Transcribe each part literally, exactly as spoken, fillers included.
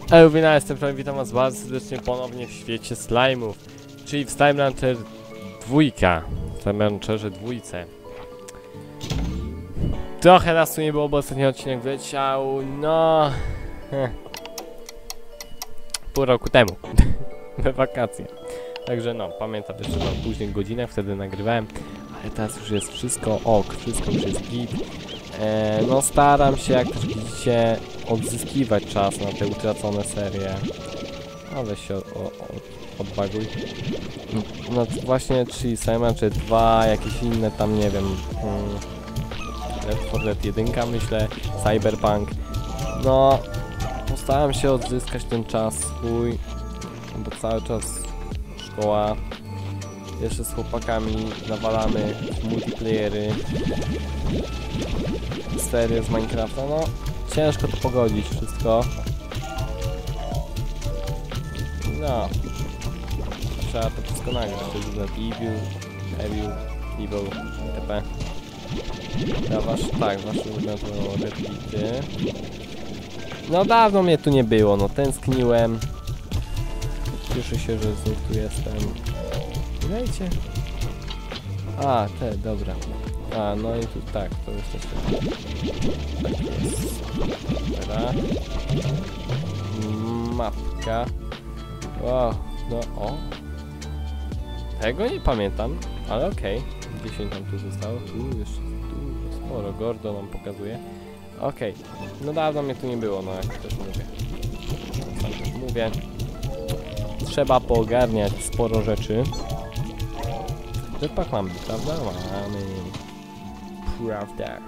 Elwina, jestem Flame, witam was bardzo serdecznie ponownie w świecie slime'ów, czyli w Slime Rancher dwójka, w Slime Rancherze dwójce. Trochę nas tu nie było, bo ostatni odcinek wleciał, no... Heh. Pół roku temu, we wakacje. Także no, pamiętam jeszcze tam późnych godzinach, wtedy nagrywałem, ale teraz już jest wszystko ok, wszystko już jest git. E, no staram się, jak też widzicie, odzyskiwać czas na te utracone serie. No weź się o, o, odbaguj. No właśnie, czyli Slime Rancher dwa, jakieś inne tam, nie wiem, hmm, Left four Dead jeden myślę, Cyberpunk. No, postaram się odzyskać ten czas swój, bo cały czas szkoła. Jeszcze z chłopakami nawalamy multiplayery, serie z Minecrafta, no ciężko to pogodzić wszystko. No, trzeba to wszystko nagrać, to jest Evil, Evil, Evil, itp. Ja wasz, tak, wasze ulubione replity. No dawno mnie tu nie było, no tęskniłem. Cieszę się, że znów tu jestem. Dajcie. A, te, dobra. A, no i tu tak, to jest jeszcze. Tak jest. Dobra. Mapka. Wow, no o. Tego nie pamiętam, ale okej. Okay. dziesięć nam tu zostało. Tu jeszcze, tu sporo. Gordo nam pokazuje. Okej. Okay. No dawno mnie tu nie było, no jak też mówię. Sam też mówię. Trzeba poogarniać sporo rzeczy. Jetpack mamy, prawda? Mamy. Prawda.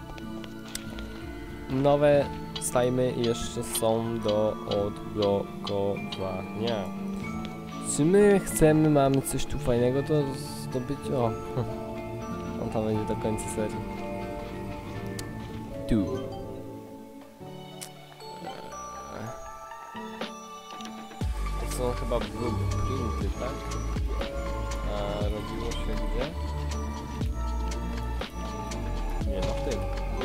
Nowe slimy jeszcze są do odblokowania. Czy my chcemy, mamy coś tu fajnego do zdobyć? O, on tam będzie do końca serii. Tu. To są chyba blueprinty, tak? A robiło się gdzie? Nie, no w tym.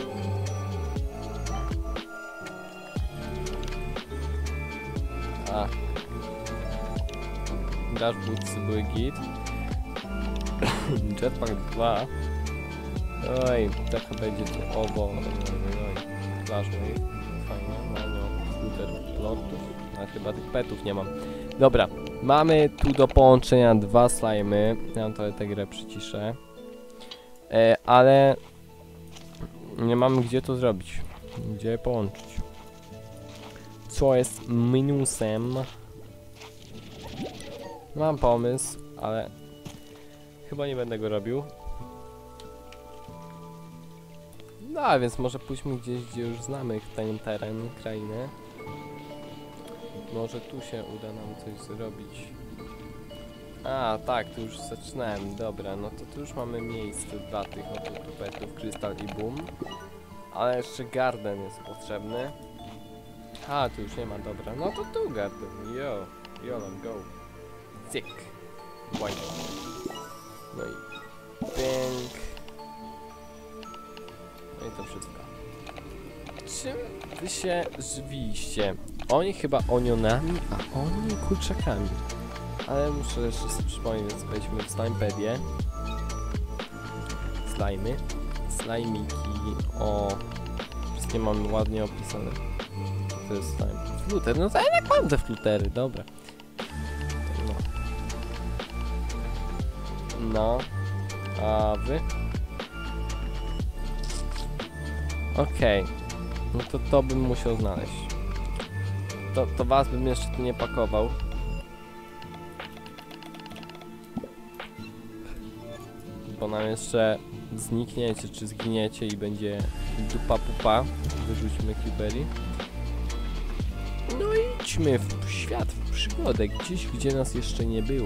A. Dash bootsy były git. Jetpack dwa. Oj, to chyba będzie tu obo. Oj, flashway. Fajnie, no no. Scooter plotów. A chyba tych petów nie mam. Dobra, mamy tu do połączenia dwa slimy. Ja mam to tę grę przyciszę. E, ale nie mamy gdzie to zrobić. Gdzie połączyć. Co jest minusem? Mam pomysł, ale chyba nie będę go robił. No a więc może pójdźmy gdzieś, gdzie już znamy ten teren, krainę. Może tu się uda nam coś zrobić. A, tak, tu już zaczynałem. Dobra, no to tu już mamy miejsce dla tych oto petów, Krystal i Boom. Ale jeszcze garden jest potrzebny. A, tu już nie ma, dobra. No to tu garden. Yo, Jolan, go. Cyk. White. No i pęk. No i to wszystko. Czym wy się żywiliście? Oni chyba onionami, a oni kurczakami. Ale muszę jeszcze sobie przypomnieć, więc wejdźmy w Slimepedię. Slimy. Slimiki. O. Wszystkie mamy ładnie opisane. To jest slime. Fluter. No to ja jednak mam te flutery, dobra. No. No. A wy? Okej. Okay. No to to bym musiał znaleźć. To, to was bym jeszcze tu nie pakował. Bo nam jeszcze znikniecie, czy zginiecie i będzie dupa pupa. Wyrzućmy Cubery. No i idźmy w świat, w przygodę, gdzieś, gdzie nas jeszcze nie było.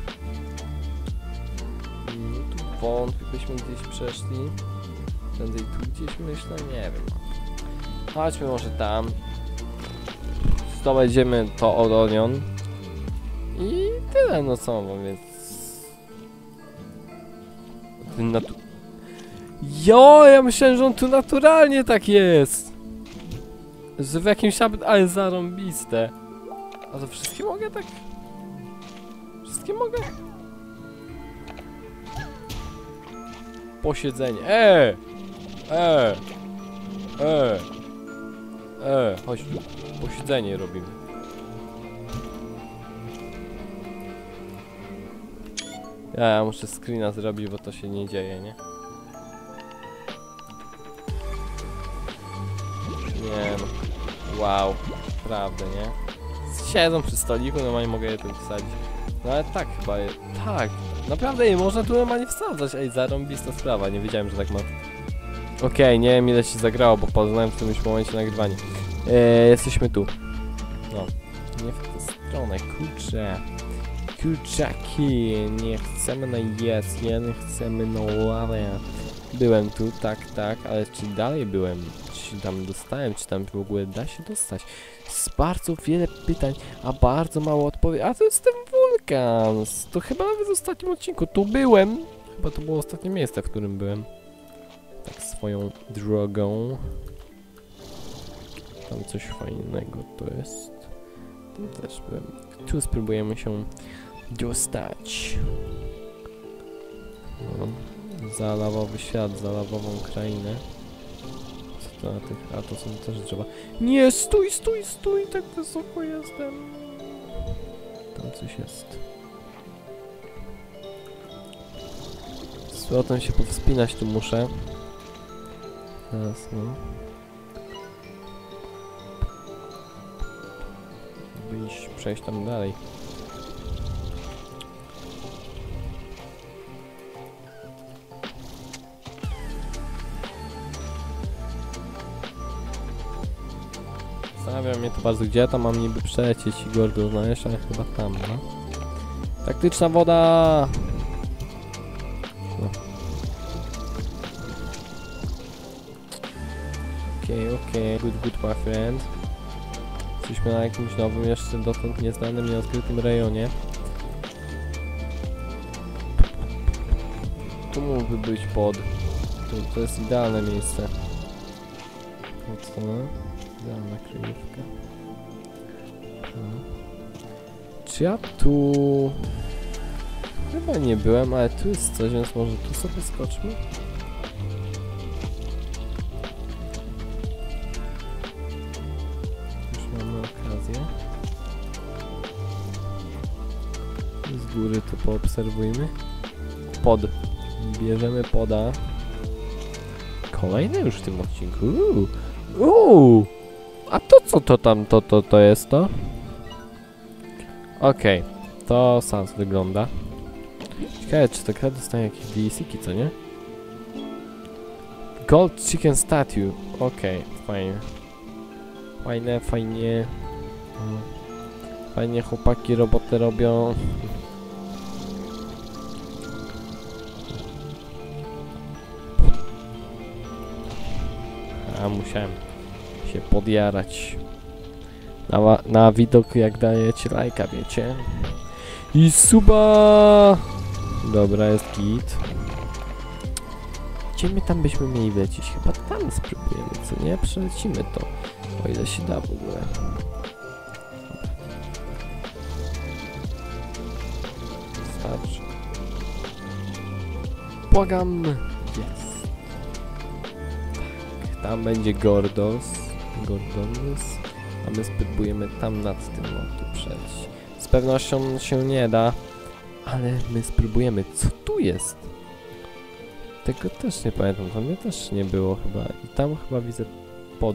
No tu wątpię, byśmy gdzieś przeszli. Prędzej tu gdzieś myślę, nie wiem. Chodźmy może tam. Zdobędziemy to od Onion. I tyle, no co mam, więc... Natu... Jo, ja myślałem, że on tu naturalnie tak jest. Że w jakimś... Ale zarąbiste. A to wszystkie mogę tak? Wszystkie mogę? Posiedzenie. Eee! Eee! Eee! Eee! Chodź tu. Posiedzenie robimy. Ja, ja muszę screena zrobić, bo to się nie dzieje, nie? Nie no. Wow. Prawda, nie? Siedzą przy stoliku, normalnie mogę je tu wsadzić. No ale tak chyba je... Tak. Naprawdę je można tu normalnie wsadzać. Ej, zarąbista sprawa. Nie wiedziałem, że tak ma. Okej, okay, nie wiem ile się zagrało, bo poznałem w tym już momencie nagrywanie. Eee, jesteśmy tu. No. Nie w tę stronę, kurczę. Kurczaki, nie chcemy na yes, nie chcemy na ławę. Byłem tu, tak, tak, ale czy dalej byłem? Czy tam dostałem, czy tam w ogóle da się dostać? Jest bardzo wiele pytań, a bardzo mało odpowiedzi. A to jest ten wulkan. To chyba nawet w ostatnim odcinku. Tu byłem. Chyba to było ostatnie miejsce, w którym byłem. Tak swoją drogą. Tam coś fajnego to jest. Tam też byłem. Tu spróbujemy się dostać. No. Za lawowy świat, za lawową krainę. Co to na tych... A to są też drzewa. Nie, stój, stój, stój, tak wysoko jestem. Tam coś jest. Z powrotem się powspinać tu muszę. Teraz, no. Wyjść, przejść tam dalej. Zastanawia mnie to bardzo, gdzie ja tam mam niby przelecieć i Gordo znaleźć, ale chyba tam, no. Taktyczna woda! No. Okej, okay, okej, okay. Good, good, my friend. Jesteśmy na jakimś nowym, jeszcze dotąd nieznanym, nieodkrytym rejonie. Tu mógłby być pod. Tu, to jest idealne miejsce. No co? Idealna kryjówka. Hmm. Czy ja tu... Chyba nie byłem, ale tu jest coś, więc może tu sobie skoczmy? Już mamy okazję. Z góry to poobserwujmy. Pod. Bierzemy poda. Kolejny już w tym odcinku. Uuu. Uuu. A to co to tam, to, to, to jest to? Okej, okay. To sens wygląda. Ciekawe, czy to gra dostaje jakieś D L C-ki, co nie? Gold Chicken Statue. Okej, okay, fajnie. Fajne, fajnie. Fajnie chłopaki robotę robią. A musiałem się podjarać na, na widok, jak dajecie lajka, wiecie. I suba! Dobra, jest git. Gdzie my tam byśmy mieli lecieć? Chyba tam spróbujemy, co nie? Przelecimy to, o ile się da w ogóle. Starczy. Błagam! Jest. Tak, tam będzie Gordos. Gordonis. A my spróbujemy tam nad tym tu przejść. Z pewnością się nie da, ale my spróbujemy. Co tu jest? Tego też nie pamiętam, tam mnie też nie było chyba. I tam chyba widzę pod.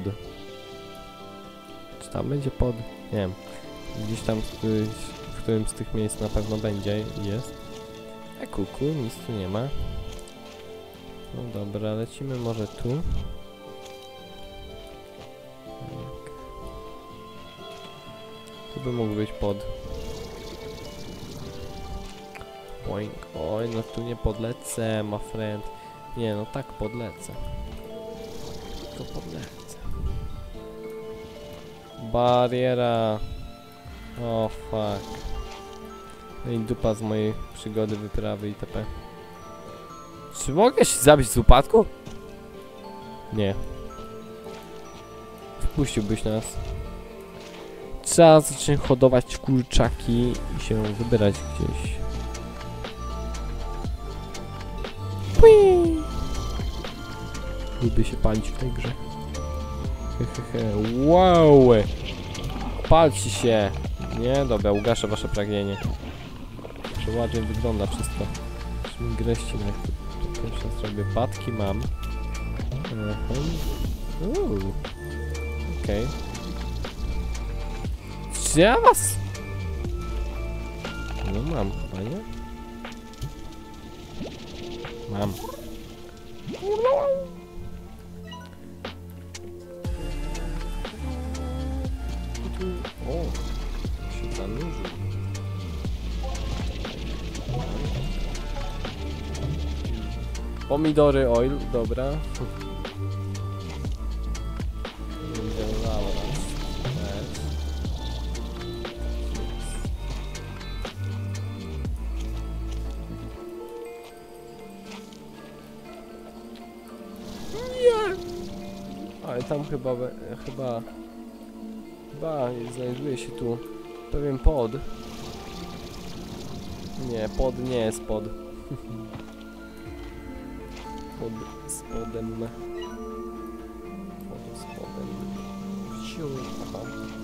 Czy tam będzie pod? Nie wiem. Gdzieś tam w którymś, w którymś z tych miejsc na pewno będzie i jest. A kuku, nic tu nie ma. No dobra, lecimy może tu. Tu by mógł być pod. Boing. Oj, no tu nie podlecę, my friend. Nie, no tak podlecę. To podlecę. Bariera. O, fuck. No i dupa z mojej przygody, wyprawy itp. Czy mogę się zabić z upadku? Nie. Puściłbyś nas. Trzeba zacząć hodować kurczaki i się wybierać gdzieś. Pui! Lubię się palić w tej grze. Hehehe. Wow! Palcie się! Nie? Dobra, ugaszę wasze pragnienie. Że ładnie wygląda wszystko. Musimy grę ścinek. To pierwsze zrobię. Batki mam. Uuu. Okej. Okay. Czy ja was? No mam chyba, nie? Mam. O, się zanurzył. Pomidory oil, dobra. Ale tam chyba, chyba, chyba znajduje się tu pewien pod. Nie, pod nie jest pod. Pod spodem. Pod spodem. Wsiu, aha.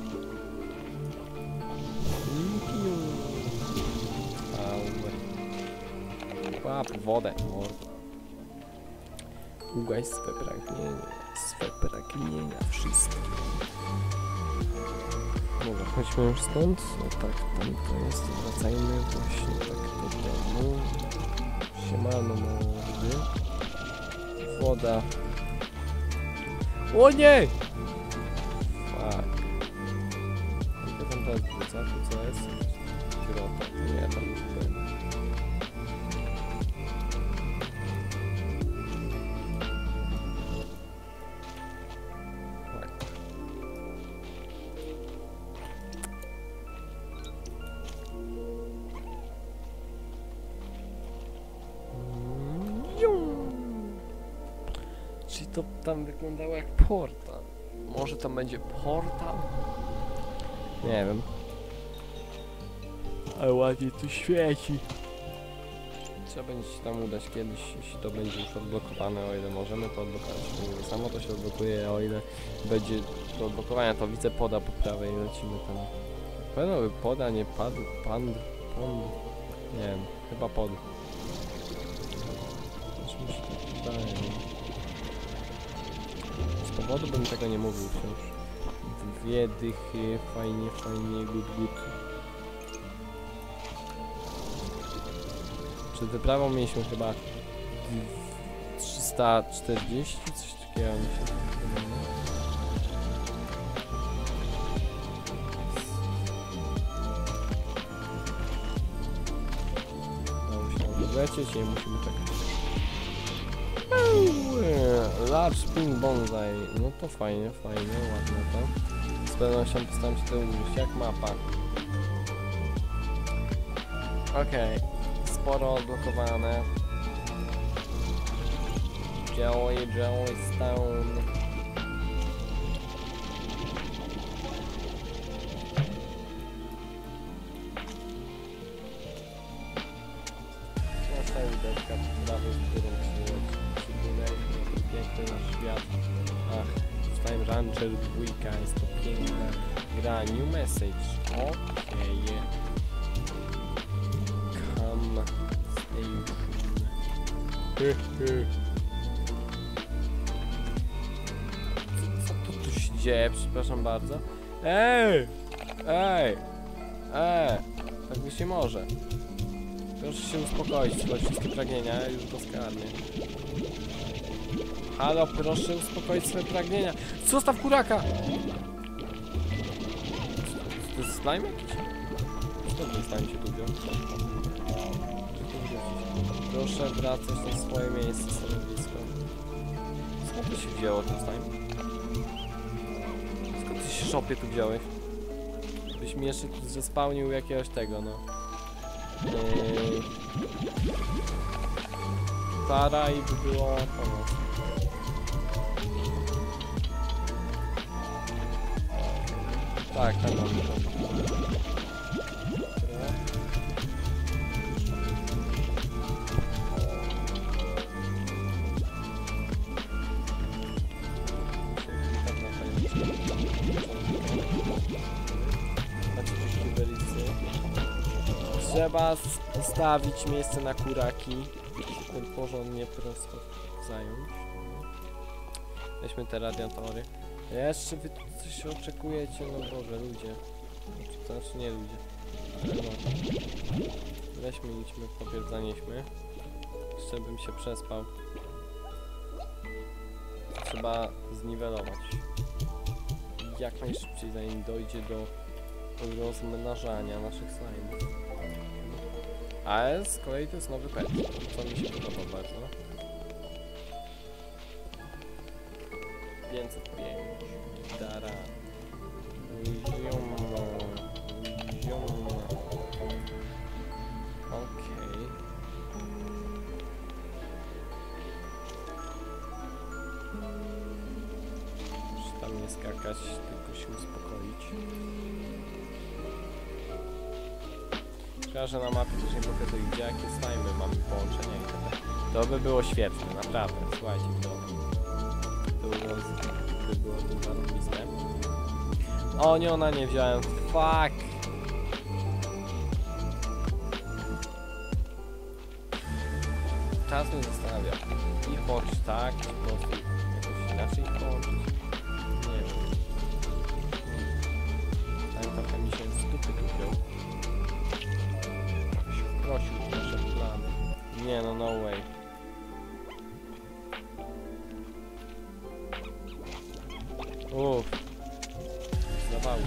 Łap wodę. Ugaś swe pragnienia. Swe pragnienia wszystkie. Dobra, chodźmy już stąd. No tak, tam to jest. Wracajmy właśnie tak do domu. Siemano mordy. Woda. O nie! Fuck. Jak tam teraz wrzuca? Tu co jest? Grota. Nie, tam już byłem. Czyli to tam wyglądało jak portal. Może tam będzie portal? Nie wiem. Ale ładnie tu świeci. Trzeba będzie się tam udać kiedyś, jeśli to będzie już odblokowane, o ile możemy to odblokować. Nie samo to się odblokuje, o ile będzie do odblokowania, to widzę poda po prawej i lecimy tam. Pewno by poda, nie padł, pan, pond, nie wiem, chyba pod. Aż mi się tak wydaje. Z powodu bym tego nie mówił wciąż. Dwie dychy, fajnie, fajnie, good, good. Przed wyprawą mieliśmy chyba trzysta czterdzieści, coś takiego mi się no, musimy odlecieć i musimy czekać. Large Pink Bonsai, no to fajnie, fajnie, ładne to. Z pewnością postaram się to użyć jak mapa. Okej. Okay. Sporo odblokowane. Jelly, jelly stone. Nasza łódeczka po prawej, z którą przybudujemy piękny nasz świat. Ach, Time Rancher dwójka, jest to piękna gra. New message. Okej. Okay. Co, co tu się dzieje? Przepraszam bardzo. Ej! Ej! Ej! Tak by się może. Proszę się uspokoić, swoje wszystkie pragnienia, już go skarmię. Halo, proszę uspokoić swoje pragnienia. Zostaw kuraka! To jest slime jakiś? Co ten slime się tu wziął? Proszę wracać na swoje miejsce, stanowisko. Skąd to się wzięło ten slime? Skąd ty się szopie tu wziąłeś? Byś mi jeszcze tu zespałnił jakiegoś tego, no. Yy... Tara i by było pomoc. Tak, tak mam to. Trzeba postawić miejsce na kuraki. Ten porządnie prosto zająć. Weźmy te radiatory. Jeszcze wy tu coś oczekujecie, no Boże, ludzie. To znaczy nie ludzie. Ale no. Weźmy, idźmy, popier zanieśmy. Jeszcze bym się przespał. Trzeba zniwelować. Jak najszybciej, zanim dojdzie do rozmnażania naszych slime'ów. A z kolei to jest nowy pet, co mi się podoba bardzo. pięćset pięć. Gitara. Ziomo. Ziomo. Okej. Muszę tam nie skakać, tylko się uspokoić. Szkoda, że na mapie też nie pokazuje, gdzie jakie slimy mamy połączenia i tak dalej. To by było świetne, naprawdę. Słuchajcie, to, to było, to było to zarobiste. O nie, ona nie wziąłem. Fuck! Czas mnie zastanawia. Ich połączyć tak, czy po prostu jakoś inaczej ich połączyć? Nie wiem. Tam trochę mi się z dupy tu wziął. Prosił nasze plany. Nie no, no way. Uff. Zawały.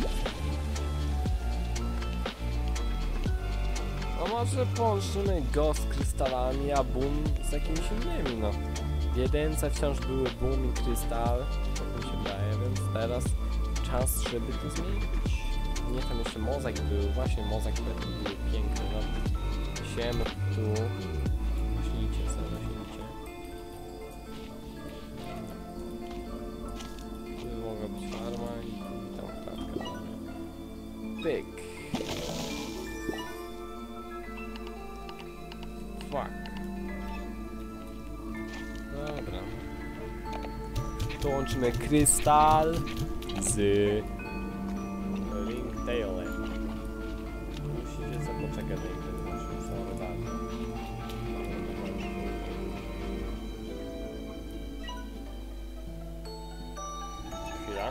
No może połączymy go z krystalami, a boom z jakimiś innymi, no. W jedynce wciąż były boom i krystal, tak mi się wydaje, więc teraz czas, żeby to zmienić. Nie, tam jeszcze mozaik był, właśnie mozaik był piękny, no. Siemy tu. Rośnijcie sobie, rośnijcie. Tu mogła być farma i tam kratka. Pyk. Fuck. Dobra. Tu łączymy krystal z ringtailem. Musicie sobie poczekać, chwila.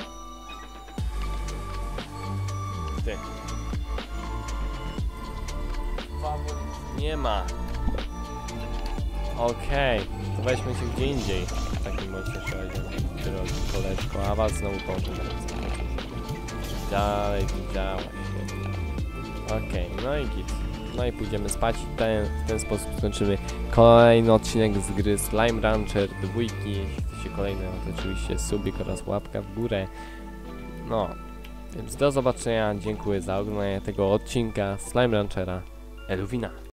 Ty. Nie ma. Okej, okay. To weźmy się gdzie indziej. W takim bądź razie, drogi koleżko, a was znowu położę. Dalej tu działa. Okej, okay, no i git. No i pójdziemy spać i ten, w ten sposób skończymy kolejny odcinek z gry Slime Rancher dwójki. Jeśli chcecie kolejne, no to oczywiście subik oraz łapka w górę. No, więc do zobaczenia. Dziękuję za oglądanie tego odcinka Slime Ranchera. Eluwina.